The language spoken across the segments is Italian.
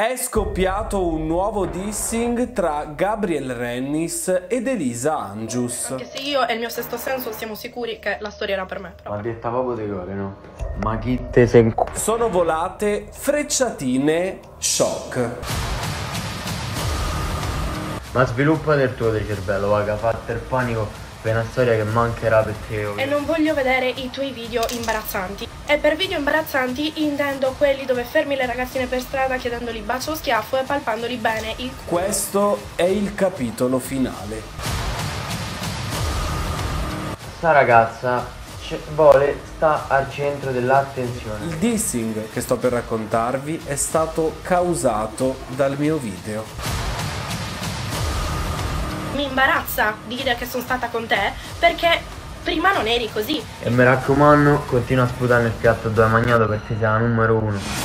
È scoppiato un nuovo dissing tra Gabriel Rennis ed Elisa Angius. Anche se io e il mio sesto senso siamo sicuri che la storia era per me. Ma detta proprio di cuore, no? Ma chi te sei in Sono volate frecciatine shock. Ma sviluppa del tuo di cervello, va, che ha fatto il panico per una storia che mancherà per te. E non voglio vedere i tuoi video imbarazzanti. E per video imbarazzanti intendo quelli dove fermi le ragazzine per strada chiedendoli bacio o schiaffo e palpandoli bene il culo. Questo è il capitolo finale. Sta ragazza sta al centro dell'attenzione. Il dissing che sto per raccontarvi è stato causato dal mio video. Mi imbarazza dire che sono stata con te perché prima non eri così. E mi raccomando, continua a sputare nel piatto dove hai mangiato perché sei la numero uno.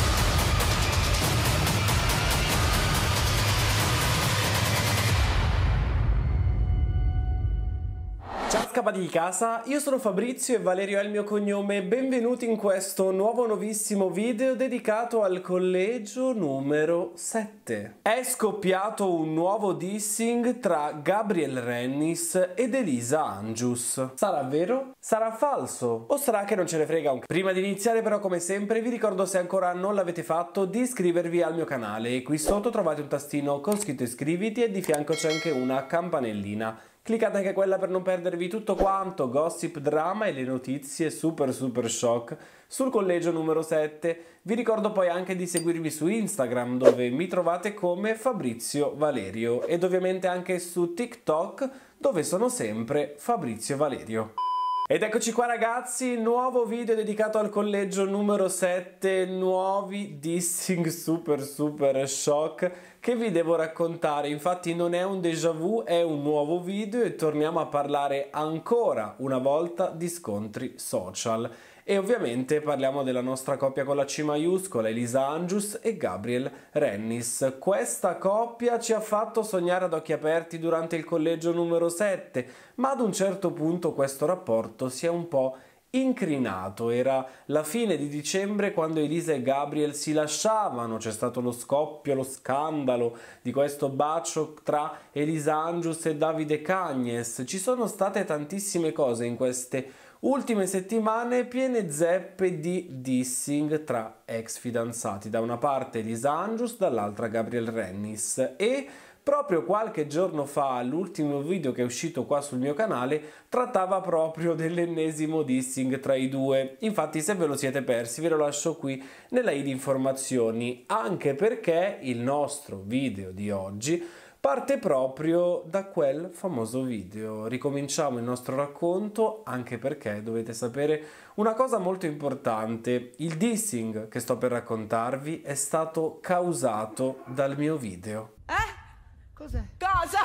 Ciao scappati di casa, io sono Fabrizio e Valerio è il mio cognome. Benvenuti in questo nuovissimo video dedicato al collegio numero 7. È scoppiato un nuovo dissing tra Gabriel Rennis ed Elisa Angius. Sarà vero? Sarà falso? O sarà che non ce ne frega un c***o? Prima di iniziare però, come sempre, vi ricordo, se ancora non l'avete fatto, di iscrivervi al mio canale. E qui sotto trovate un tastino con scritto iscriviti e di fianco c'è anche una campanellina. Cliccate anche quella per non perdervi tutto quanto, gossip, drama e le notizie super shock sul collegio numero 7. Vi ricordo poi anche di seguirmi su Instagram, dove mi trovate come Fabrizio Valerio, ed ovviamente anche su TikTok, dove sono sempre Fabrizio Valerio. Ed eccoci qua ragazzi, nuovo video dedicato al collegio numero 7, nuovi dissing super shock che vi devo raccontare. Infatti non è un déjà vu, è un nuovo video e torniamo a parlare ancora una volta di scontri social. E ovviamente parliamo della nostra coppia con la C maiuscola, Elisa Angius e Gabriel Rennis. Questa coppia ci ha fatto sognare ad occhi aperti durante il collegio numero 7, ma ad un certo punto questo rapporto si è un po' incrinato. Era la fine di dicembre quando Elisa e Gabriel si lasciavano, c'è stato lo scoppio, lo scandalo di questo bacio tra Elisa Angius e Davide Cagnes. Ci sono state tantissime cose in queste ultime settimane piene zeppe di dissing tra ex fidanzati, da una parte Elisa Angius, dall'altra Gabriel Rennis. E proprio qualche giorno fa, l'ultimo video che è uscito qua sul mio canale trattava proprio dell'ennesimo dissing tra i due. Infatti, se ve lo siete persi, ve lo lascio qui nella i di informazioni, anche perché il nostro video di oggi parte proprio da quel famoso video. Ricominciamo il nostro racconto, anche perché dovete sapere una cosa molto importante. Il dissing che sto per raccontarvi è stato causato dal mio video. Cos'è? Cosa?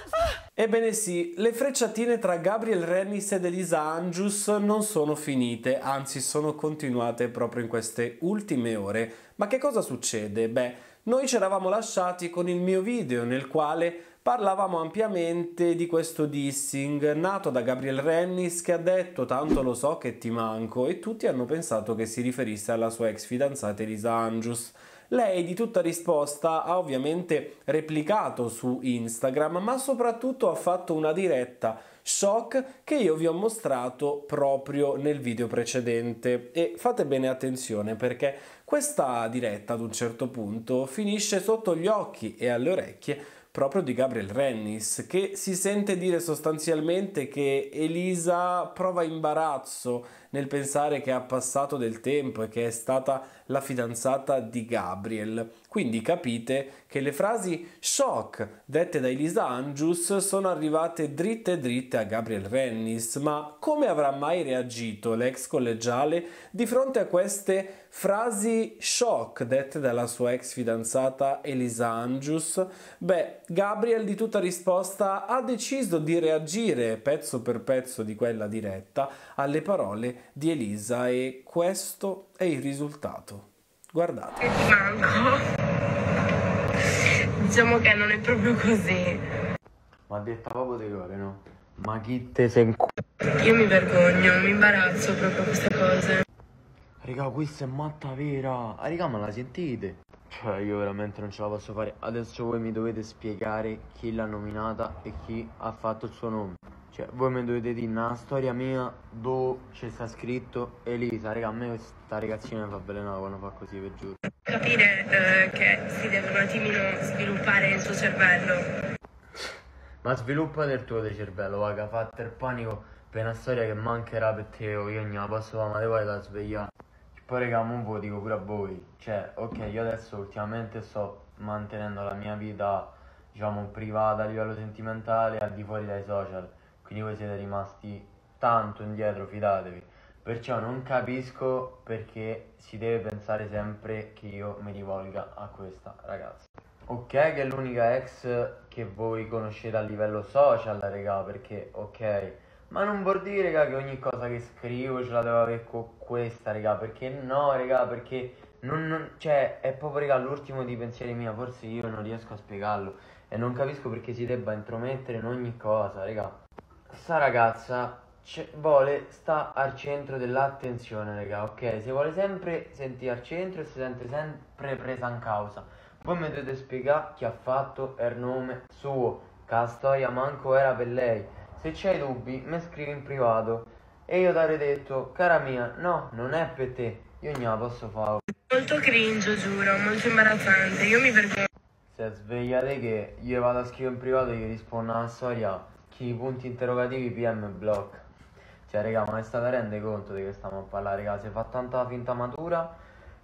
Ebbene sì, le frecciatine tra Gabriel Rennis ed Elisa Angius non sono finite, anzi sono continuate proprio in queste ultime ore. Ma che cosa succede? Beh, noi ci eravamo lasciati con il mio video nel quale parlavamo ampiamente di questo dissing nato da Gabriel Rennis, che ha detto "tanto lo so che ti manco", e tutti hanno pensato che si riferisse alla sua ex fidanzata Elisa Angius. Lei di tutta risposta ha ovviamente replicato su Instagram, ma soprattutto ha fatto una diretta shock che io vi ho mostrato proprio nel video precedente. E fate bene attenzione, perché questa diretta ad un certo punto finisce sotto gli occhi e alle orecchie proprio di Gabriel Rennis, che si sente dire sostanzialmente che Elisa prova imbarazzo nel pensare che ha passato del tempo e che è stata la fidanzata di Gabriel. Quindi capite che le frasi shock dette da Elisa Angius sono arrivate dritte a Gabriel Rennis. Ma come avrà mai reagito l'ex collegiale di fronte a queste frasi shock dette dalla sua ex fidanzata Elisa Angius? Beh, Gabriel di tutta risposta ha deciso di reagire pezzo per pezzo di quella diretta alle parole di Elisa, e questo è il risultato. Guardate. Che ti manco. Diciamo che non è proprio così. Ma detta proprio di cuore, no? Ma chi te sei in Io mi vergogno, mi imbarazzo proprio queste cose. Raga, questa è matta vera. Raga, ma la sentite? Cioè, io veramente non ce la posso fare. Adesso voi mi dovete spiegare chi l'ha nominata e chi ha fatto il suo nome. Cioè, voi mi dovete dire una storia mia dove c'è sta scritto Elisa. Raga, a me questa ragazzina mi fa avvelenare quando fa così, vi giuro. Capire che si deve un attimino sviluppare il suo cervello. Ma sviluppa del tuo di cervello, vaga, fate il panico per una storia che mancherà per te, io non la posso fare, ma te vuoi da svegliare. Poi raga, mo ve lo dico pure a voi, cioè, ok, io adesso ultimamente sto mantenendo la mia vita, diciamo, privata a livello sentimentale al di fuori dai social, quindi voi siete rimasti tanto indietro, fidatevi. Perciò non capisco perché si deve pensare sempre che io mi rivolga a questa ragazza. Ok che è l'unica ex che voi conoscete a livello social, raga, perché ok, ma non vuol dire, raga, che ogni cosa che scrivo ce la devo avere con questa, raga, perché no, raga, perché cioè, è proprio, raga, l'ultimo dei pensieri mia, forse io non riesco a spiegarlo e non capisco perché si debba intromettere in ogni cosa, raga. Sta ragazza vuole sta al centro dell'attenzione, raga, ok? Si vuole sempre sentire al centro e si sente sempre presa in causa. Voi mi dovete spiegare chi ha fatto il nome suo, che la storia manco era per lei. Se c'hai dubbi, mi scrivi in privato e io ti avrei detto, cara mia, no, non è per te, io non la posso fare. Molto cringe, giuro, molto imbarazzante, io mi vergogno. Se svegliate che io vado a scrivere in privato, gli rispondo alla storia, chi i punti interrogativi PM blocca. Cioè, raga, ma state rende conto di che stiamo a parlare, raga? Si fa tanta finta matura,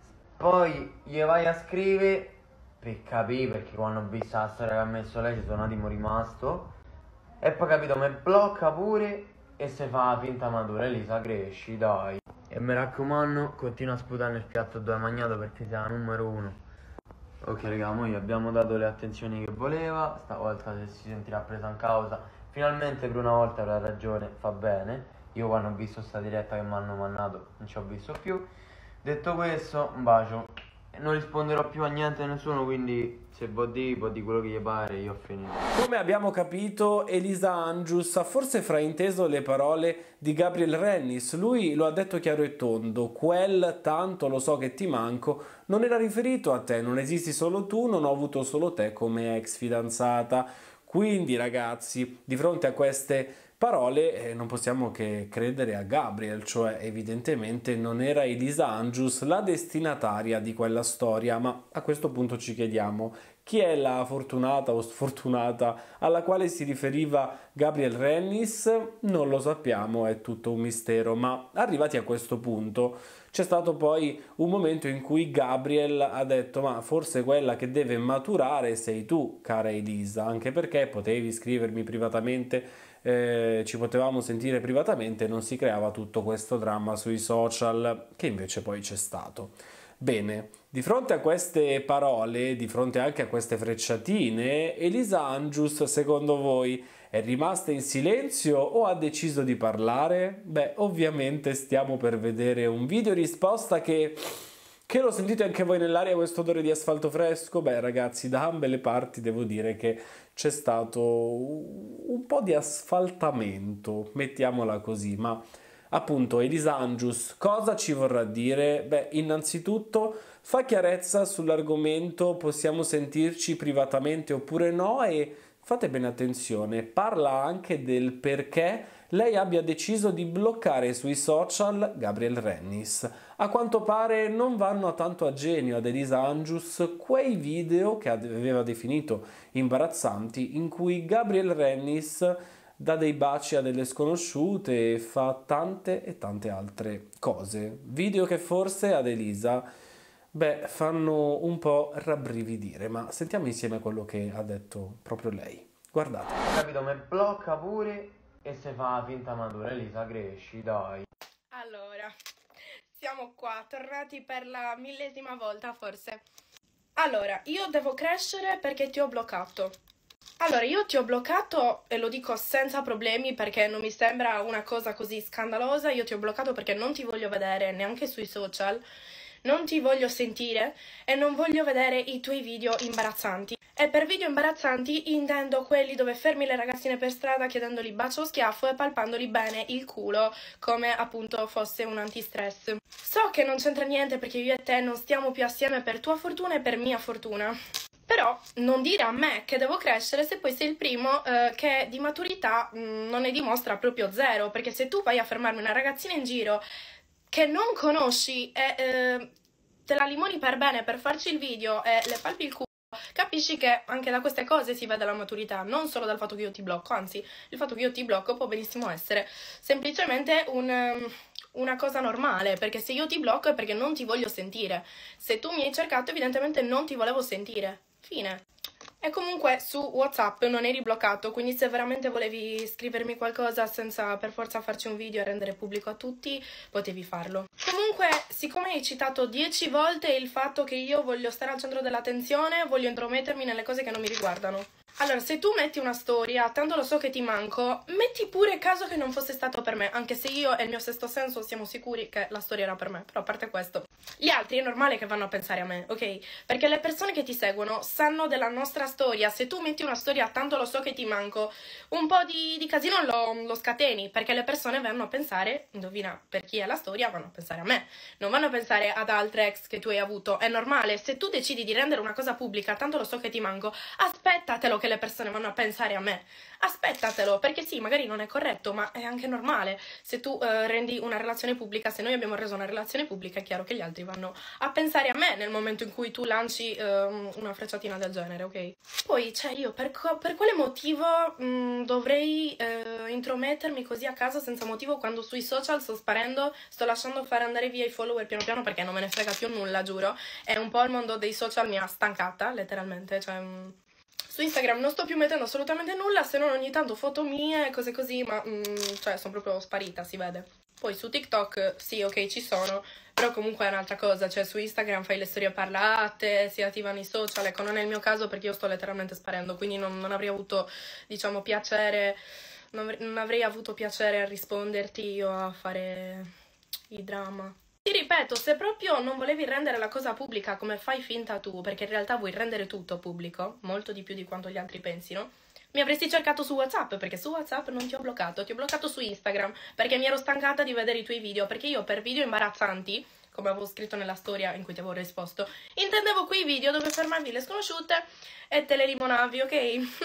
poi gli vai a scrivere per capire, perché quando ho visto la storia che ha messo lei ci sono un attimo rimasto, e poi capito, mi blocca pure e si fa la finta matura. Elisa, cresci, dai. E mi raccomando, continua a sputare nel piatto dove hai mangiato perché sei la numero uno. Ok raga, noi gli abbiamo dato le attenzioni che voleva, stavolta se si sentirà presa in causa, finalmente per una volta avrà ragione, fa bene. Io quando ho visto sta diretta che mi hanno mandato non ci ho visto più. Detto questo, un bacio. Non risponderò più a niente a nessuno, quindi se può dire quello che gli pare, io ho finito. Come abbiamo capito, Elisa Angius ha forse frainteso le parole di Gabriel Rennis. Lui lo ha detto chiaro e tondo: quel tanto lo so che ti manco non era riferito a te, non esisti solo tu, non ho avuto solo te come ex fidanzata. Quindi ragazzi, di fronte a queste parole non possiamo che credere a Gabriel, cioè evidentemente non era Elisa Angius la destinataria di quella storia, ma a questo punto ci chiediamo chi è la fortunata o sfortunata alla quale si riferiva Gabriel Rennis. Non lo sappiamo, è tutto un mistero, ma arrivati a questo punto c'è stato poi un momento in cui Gabriel ha detto: ma forse quella che deve maturare sei tu, cara Elisa, anche perché potevi scrivermi privatamente, ci potevamo sentire privatamente, non si creava tutto questo dramma sui social che invece poi c'è stato. Bene, di fronte a queste parole, di fronte anche a queste frecciatine, Elisa Angius, secondo voi, è rimasta in silenzio o ha deciso di parlare? Beh, ovviamente stiamo per vedere un video risposta che lo sentite anche voi nell'aria, questo odore di asfalto fresco? Beh ragazzi, da ambe le parti devo dire che c'è stato un po' di asfaltamento, mettiamola così, ma appunto Elisa Angius cosa ci vorrà dire? Beh, innanzitutto fa chiarezza sull'argomento, possiamo sentirci privatamente oppure no, e fate bene attenzione, parla anche del perché lei abbia deciso di bloccare sui social Gabriel Rennis. A quanto pare non vanno tanto a genio ad Elisa Angius quei video che aveva definito imbarazzanti in cui Gabriel Rennis dà dei baci a delle sconosciute e fa tante e tante altre cose. Video che forse ad Elisa, beh, fanno un po' rabbrividire, ma sentiamo insieme quello che ha detto proprio lei. Guardate. Capito, mi blocca pure e si fa la finta matura. Elisa, cresci, dai. Allora, siamo qua, tornati per la 1000ª volta forse. Allora, io devo crescere perché ti ho bloccato. Allora, io ti ho bloccato e lo dico senza problemi perché non mi sembra una cosa così scandalosa. Io ti ho bloccato perché non ti voglio vedere neanche sui social. non ti voglio sentire e non voglio vedere i tuoi video imbarazzanti. E per video imbarazzanti intendo quelli dove fermi le ragazzine per strada chiedendogli bacio o schiaffo e palpandogli bene il culo come appunto fosse un antistress. So che non c'entra niente perché io e te non stiamo più assieme per tua fortuna e per mia fortuna. Però non dire a me che devo crescere se poi sei il primo che di maturità non ne dimostra proprio zero. Perché se tu vai a fermarmi una ragazzina in giro che non conosci e te la limoni per bene per farci il video e le palpi il culo, capisci che anche da queste cose si vede la maturità, non solo dal fatto che io ti blocco, anzi il fatto che io ti blocco può benissimo essere semplicemente una cosa normale, perché se io ti blocco è perché non ti voglio sentire. Se tu mi hai cercato evidentemente non ti volevo sentire. Fine. E comunque su WhatsApp non eri bloccato, quindi se veramente volevi scrivermi qualcosa senza per forza farci un video e rendere pubblico a tutti, potevi farlo. Comunque, siccome hai citato 10 volte il fatto che io voglio stare al centro dell'attenzione, voglio intromettermi nelle cose che non mi riguardano. Allora, se tu metti una storia, tanto lo so che ti manco, metti pure caso che non fosse stato per me, anche se io e il mio sesto senso siamo sicuri che la storia era per me, però a parte questo. Gli altri è normale che vanno a pensare a me, ok? Perché le persone che ti seguono sanno della nostra storia. Se tu metti una storia, tanto lo so che ti manco, un po' di casino lo scateni, perché le persone vanno a pensare, indovina per chi è la storia, vanno a pensare a me. Non vanno a pensare ad altre ex che tu hai avuto. È normale, se tu decidi di rendere una cosa pubblica, tanto lo so che ti manco, aspettatelo che le persone vanno a pensare a me. Aspettatelo, perché sì, magari non è corretto, ma è anche normale. Se tu rendi una relazione pubblica, se noi abbiamo reso una relazione pubblica, è chiaro che gli altri vanno a pensare a me nel momento in cui tu lanci una frecciatina del genere, ok? Poi, cioè, io per quale motivo dovrei intromettermi così a caso senza motivo quando sui social sto sparendo, sto lasciando fare andare via i follower piano piano perché non me ne frega più nulla, giuro. E un po' il mondo dei social mi ha stancata, letteralmente, cioè... Su Instagram non sto più mettendo assolutamente nulla, se non ogni tanto foto mie e cose così, ma cioè sono proprio sparita, si vede. Poi su TikTok, sì, ok, ci sono, però comunque è un'altra cosa, cioè su Instagram fai le storie parlate, si attivano i social, ecco, non è il mio caso perché io sto letteralmente sparendo, quindi non avrei avuto, diciamo, piacere, non avrei avuto piacere a risponderti o a fare i drama. Ti ripeto, se proprio non volevi rendere la cosa pubblica come fai finta tu, perché in realtà vuoi rendere tutto pubblico, molto di più di quanto gli altri pensino, mi avresti cercato su WhatsApp, perché su WhatsApp non ti ho bloccato su Instagram, perché mi ero stancata di vedere i tuoi video, perché io per video imbarazzanti, come avevo scritto nella storia in cui ti avevo risposto, intendevo quei video dove fermavi le sconosciute e te le limonavi, ok?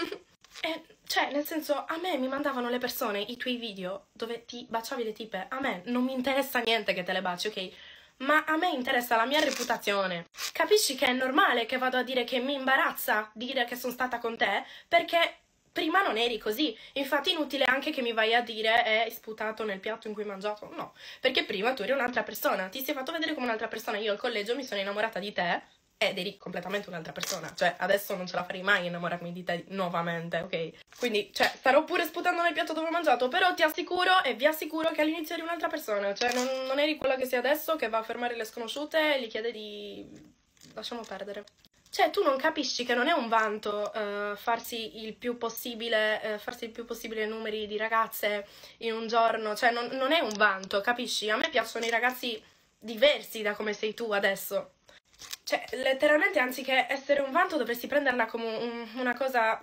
Cioè, nel senso, a me mi mandavano le persone i tuoi video dove ti baciavi le tipe. A me non mi interessa niente che te le baci, ok? Ma a me interessa la mia reputazione. Capisci che è normale che vado a dire che mi imbarazza dire che sono stata con te? Perché prima non eri così. Infatti inutile anche che mi vai a dire hai sputato nel piatto in cui hai mangiato. No, perché prima tu eri un'altra persona. Ti sei fatto vedere come un'altra persona. Io al collegio mi sono innamorata di te ed eri completamente un'altra persona. Cioè, adesso non ce la farei mai innamorarmi di te nuovamente, ok? Quindi, cioè, starò pure sputando nel piatto dove ho mangiato, però ti assicuro e vi assicuro che all'inizio eri un'altra persona. Cioè, non eri quella che sei adesso, che va a fermare le sconosciute e gli chiede di... lasciamo perdere. Cioè, tu non capisci che non è un vanto farsi il più possibile numeri di ragazze in un giorno. Cioè, non è un vanto, capisci? A me piacciono i ragazzi diversi da come sei tu adesso. Cioè, letteralmente, anziché essere un vanto, dovresti prenderla come una cosa,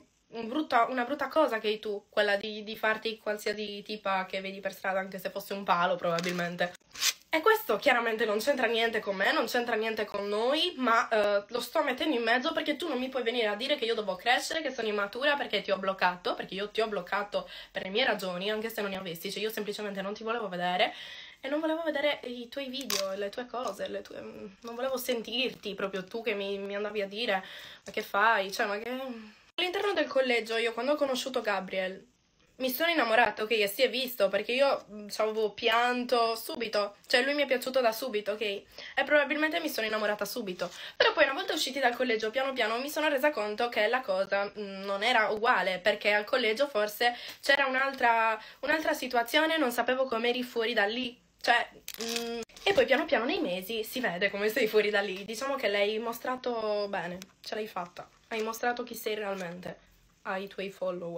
una brutta cosa che hai tu, quella di farti qualsiasi tipa che vedi per strada, anche se fosse un palo, probabilmente. E questo chiaramente non c'entra niente con me, non c'entra niente con noi, ma lo sto mettendo in mezzo perché tu non mi puoi venire a dire che io devo crescere, che sono immatura perché ti ho bloccato, perché io ti ho bloccato per le mie ragioni, anche se non ne avessi, cioè io semplicemente non ti volevo vedere. E non volevo vedere i tuoi video, le tue cose, non volevo sentirti proprio tu che mi andavi a dire ma che fai, cioè ma che... All'interno del collegio io quando ho conosciuto Gabriel mi sono innamorata, ok, e si è visto perché io ci avevo pianto subito, cioè lui mi è piaciuto da subito, ok, e probabilmente mi sono innamorata subito, però poi una volta usciti dal collegio piano piano mi sono resa conto che la cosa non era uguale, perché al collegio forse c'era un'altra situazione, non sapevo come eri fuori da lì. Cioè, e poi piano piano nei mesi si vede come sei fuori da lì. Diciamo che l'hai mostrato bene, ce l'hai fatta. Hai mostrato chi sei realmente ai tuoi follower.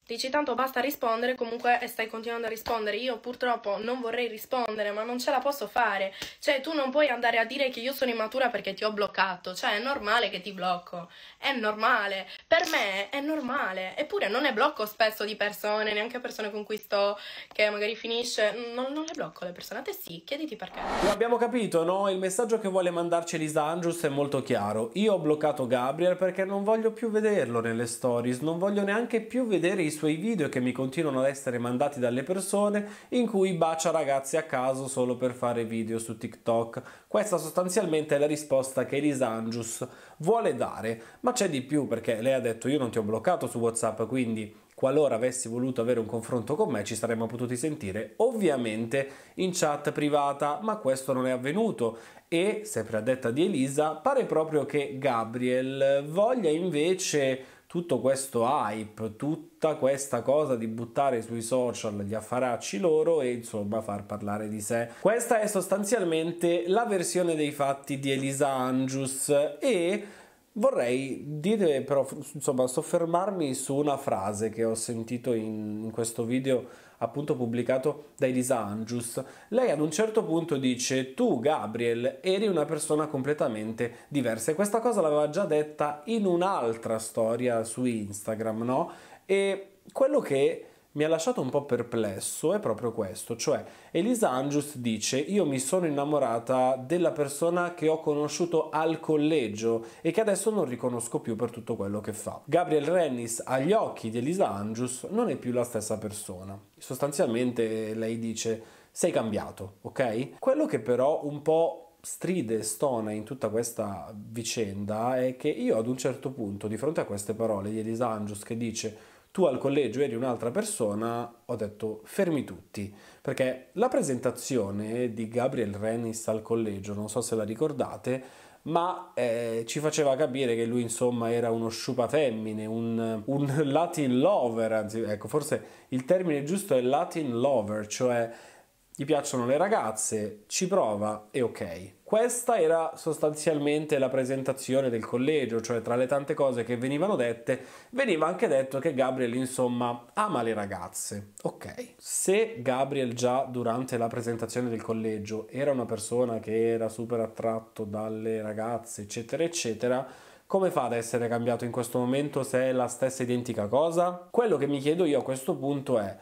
Dici tanto basta rispondere comunque e stai continuando a rispondere. Io purtroppo non vorrei rispondere, ma non ce la posso fare. Cioè, tu non puoi andare a dire che io sono immatura perché ti ho bloccato. Cioè, è normale che ti blocco. È normale. Per me è normale. Eppure non ne blocco spesso di persone, neanche persone con cui sto, che magari finisce. Non le blocco le persone. A te sì, chiediti perché. Lo abbiamo capito, no? Il messaggio che vuole mandarci Elisa Angius è molto chiaro. Io ho bloccato Gabriel perché non voglio più vederlo nelle stories, non voglio neanche più vedere i suoi video che mi continuano ad essere mandati dalle persone in cui bacia ragazzi a caso solo per fare video su TikTok. Questa sostanzialmente è la risposta che Elisa Angius vuole dare, ma c'è di più perché lei ha detto io non ti ho bloccato su WhatsApp, quindi qualora avessi voluto avere un confronto con me ci saremmo potuti sentire ovviamente in chat privata, ma questo non è avvenuto e, sempre a detta di Elisa, pare proprio che Gabriel voglia invece tutto questo hype, tutta questa cosa di buttare sui social gli affaracci loro e insomma far parlare di sé. Questa è sostanzialmente la versione dei fatti di Elisa Angius e vorrei dire però, insomma, soffermarmi su una frase che ho sentito in questo video appunto pubblicato da Elisa Angius. Lei ad un certo punto dice: tu Gabriel eri una persona completamente diversa, e questa cosa l'aveva già detta in un'altra storia su Instagram, no? E quello che mi ha lasciato un po' perplesso è proprio questo, cioè Elisa Angius dice io mi sono innamorata della persona che ho conosciuto al collegio e che adesso non riconosco più per tutto quello che fa. Gabriel Rennis agli occhi di Elisa Angius non è più la stessa persona. Sostanzialmente lei dice sei cambiato, ok? Quello che però un po' stride e stona in tutta questa vicenda è che io ad un certo punto, di fronte a queste parole di Elisa Angius che dice tu al collegio eri un'altra persona, ho detto fermi tutti, perché la presentazione di Gabriel Rennis al collegio, non so se la ricordate, ma ci faceva capire che lui insomma era uno sciupafemmine, un Latin lover, anzi ecco forse il termine giusto è Latin lover, cioè gli piacciono le ragazze, ci prova e ok. Questa era sostanzialmente la presentazione del collegio, cioè tra le tante cose che venivano dette, veniva anche detto che Gabriel insomma ama le ragazze. Ok, se Gabriel già durante la presentazione del collegio era una persona che era super attratto dalle ragazze, eccetera, eccetera, come fa ad essere cambiato in questo momento se è la stessa identica cosa? Quello che mi chiedo io a questo punto è: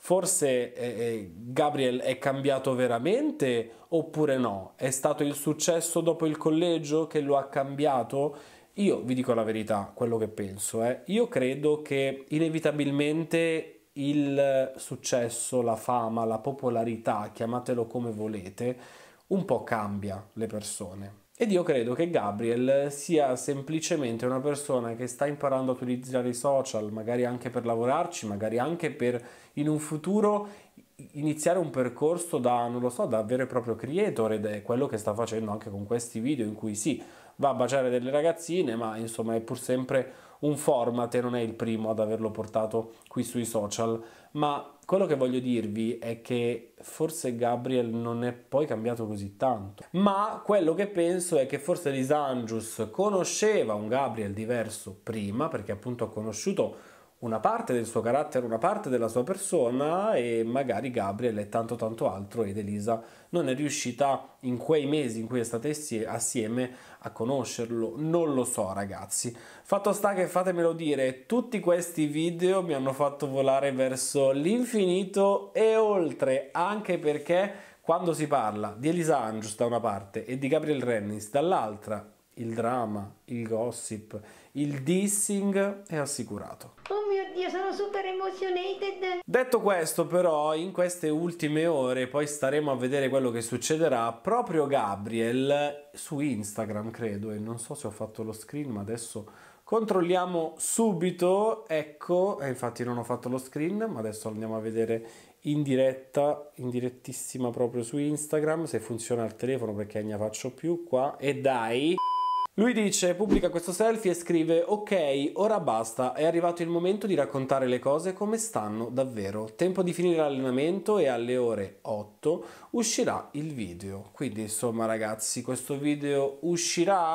forse Gabriel è cambiato veramente oppure no? È stato il successo dopo il collegio che lo ha cambiato? Io vi dico la verità, quello che penso. Io credo che inevitabilmente il successo, la fama, la popolarità, chiamatelo come volete, un po' cambia le persone. Ed io credo che Gabriel sia semplicemente una persona che sta imparando a utilizzare i social, magari anche per lavorarci, magari anche per in un futuro iniziare un percorso da, non lo so, da vero e proprio creator, ed è quello che sta facendo anche con questi video in cui sì, va a baciare delle ragazzine, ma insomma è pur sempre un format e non è il primo ad averlo portato qui sui social. Ma quello che voglio dirvi è che forse Gabriel non è poi cambiato così tanto, ma quello che penso è che forse Elisa Angius conosceva un Gabriel diverso prima, perché appunto ha conosciuto una parte del suo carattere, una parte della sua persona, e magari Gabriel è tanto tanto altro ed Elisa non è riuscita in quei mesi in cui è stata assieme a conoscerlo. Non lo so ragazzi, fatto sta che, fatemelo dire, tutti questi video mi hanno fatto volare verso l'infinito e oltre, anche perché quando si parla di Elisa Angius da una parte e di Gabriel Rennis dall'altra, il drama, il gossip, il dissing è assicurato. Oh mio Dio, sono super emotionated. Detto questo, però, in queste ultime ore poi staremo a vedere quello che succederà. Proprio Gabriel su Instagram, credo, e non so se ho fatto lo screen, ma adesso controlliamo subito. Ecco, e infatti non ho fatto lo screen, ma adesso andiamo a vedere in diretta, in direttissima proprio su Instagram, se funziona il telefono, perché ne faccio più qua. E dai! Lui dice, pubblica questo selfie e scrive: ok, ora basta, è arrivato il momento di raccontare le cose come stanno davvero. Tempo di finire l'allenamento e alle ore 8 uscirà il video. Quindi insomma ragazzi, questo video uscirà.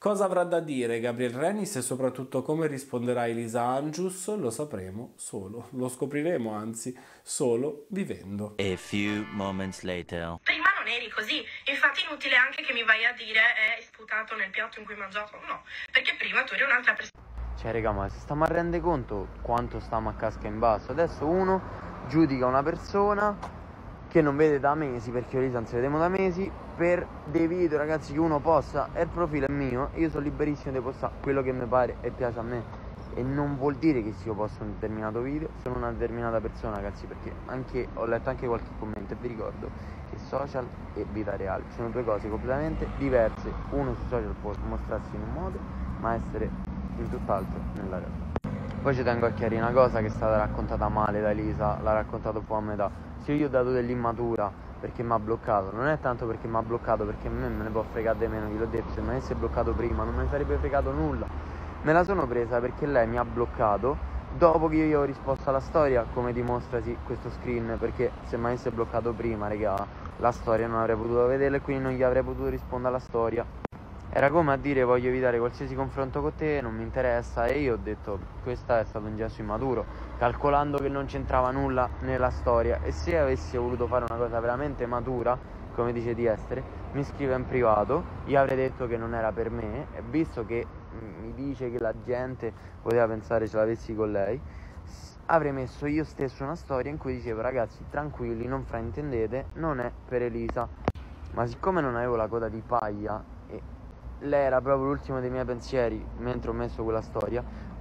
Cosa avrà da dire Gabriel Renis e soprattutto come risponderà Elisa Angius lo sapremo solo, lo scopriremo anzi solo vivendo. A few moments later. Prima non eri così, infatti inutile anche che mi vai a dire hai sputato nel piatto in cui hai mangiato, no, perché prima tu eri un'altra persona. Cioè raga, ma si stiamo a rendere conto quanto stiamo a casca in basso? Adesso uno giudica una persona che non vede da mesi, perché io e Elisa non si vediamo da mesi, per dei video ragazzi che uno posta, e il profilo è mio, io sono liberissimo di postare quello che mi pare e piace a me, e non vuol dire che se io posto un determinato video sono una determinata persona ragazzi, perché anche ho letto anche qualche commento e vi ricordo che social e vita reale sono due cose completamente diverse. Uno sui social può mostrarsi in un modo ma essere in tutt'altro nella realtà. Poi ci tengo a chiarire una cosa che è stata raccontata male da Elisa, l'ha raccontato un po' a metà. Se io ho dato dell'immatura perché mi ha bloccato, non è tanto perché mi ha bloccato, perché a me me ne può fregare di meno, gliel'ho detto, se mi avesse bloccato prima non me ne sarebbe fregato nulla. Me la sono presa perché lei mi ha bloccato dopo che io gli ho risposto alla storia, come dimostra questo screen, perché se mi avesse bloccato prima, raga, la storia non avrei potuto vederla e quindi non gli avrei potuto rispondere alla storia. Era come a dire voglio evitare qualsiasi confronto con te, non mi interessa, e io ho detto questo è stato un gesto immaturo, calcolando che non c'entrava nulla nella storia, e se avessi voluto fare una cosa veramente matura, come dice di essere, mi scrive in privato, gli avrei detto che non era per me, e visto che mi dice che la gente poteva pensare ce l'avessi con lei, avrei messo io stesso una storia in cui dicevo ragazzi tranquilli, non fraintendete, non è per Elisa. Ma siccome non avevo la coda di paglia e lei era proprio l'ultimo dei miei pensieri mentre ho messo quella storia,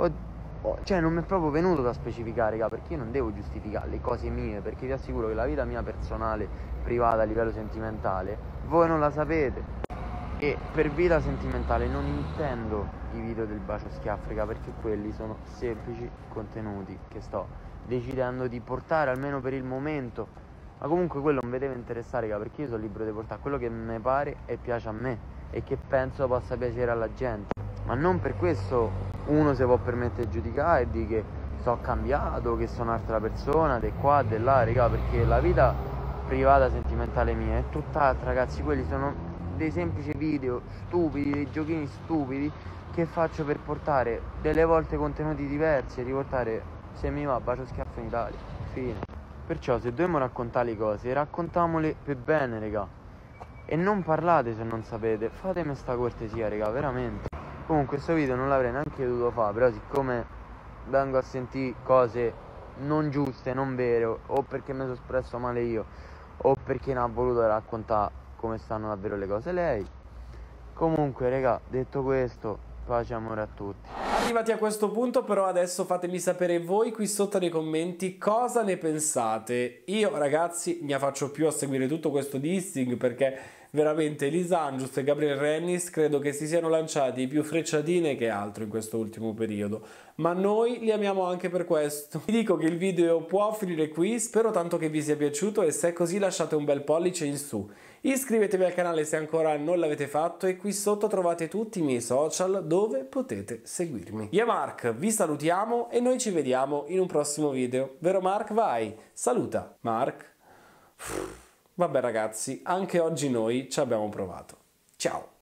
cioè non mi è proprio venuto da specificare, raga, perché io non devo giustificare le cose mie, perché vi assicuro che la vita mia personale, privata a livello sentimentale, voi non la sapete. E per vita sentimentale non intendo i video del bacio schiaffrica, perché quelli sono semplici contenuti che sto decidendo di portare almeno per il momento. Ma comunque quello non vi deve interessare, raga, perché io sono libero di portare quello che mi pare e piace a me e che penso possa piacere alla gente. Ma non per questo uno si può permettere di giudicare e di che sono cambiato, che sono un'altra persona, di qua, di là, raga, perché la vita privata sentimentale mia è tutt'altra, ragazzi. Quelli sono dei semplici video stupidi, dei giochini stupidi che faccio per portare delle volte contenuti diversi e riportare, se mi va, bacio schiaffo in Italia, fine. Perciò se dobbiamo raccontare le cose, raccontamole per bene, raga, e non parlate se non sapete, fatemi sta cortesia, raga, veramente. Comunque questo video non l'avrei neanche dovuto fare, però siccome vengo a sentire cose non giuste, non vere, o perché mi sono espresso male io, o perché non ha voluto raccontare come stanno davvero le cose lei. Comunque raga, detto questo, pace e amore a tutti. Arrivati a questo punto però adesso fatemi sapere voi qui sotto nei commenti cosa ne pensate. Io ragazzi ne faccio più a seguire tutto questo dissing perché veramente Elisa Angius e Gabriel Renis credo che si siano lanciati più frecciatine che altro in questo ultimo periodo, ma noi li amiamo anche per questo. Vi dico che il video può finire qui, spero tanto che vi sia piaciuto e se è così lasciate un bel pollice in su. Iscrivetevi al canale se ancora non l'avete fatto e qui sotto trovate tutti i miei social dove potete seguirmi. Io e Mark vi salutiamo e noi ci vediamo in un prossimo video. Vero Mark? Vai, saluta. Mark? Vabbè ragazzi, anche oggi noi ci abbiamo provato. Ciao!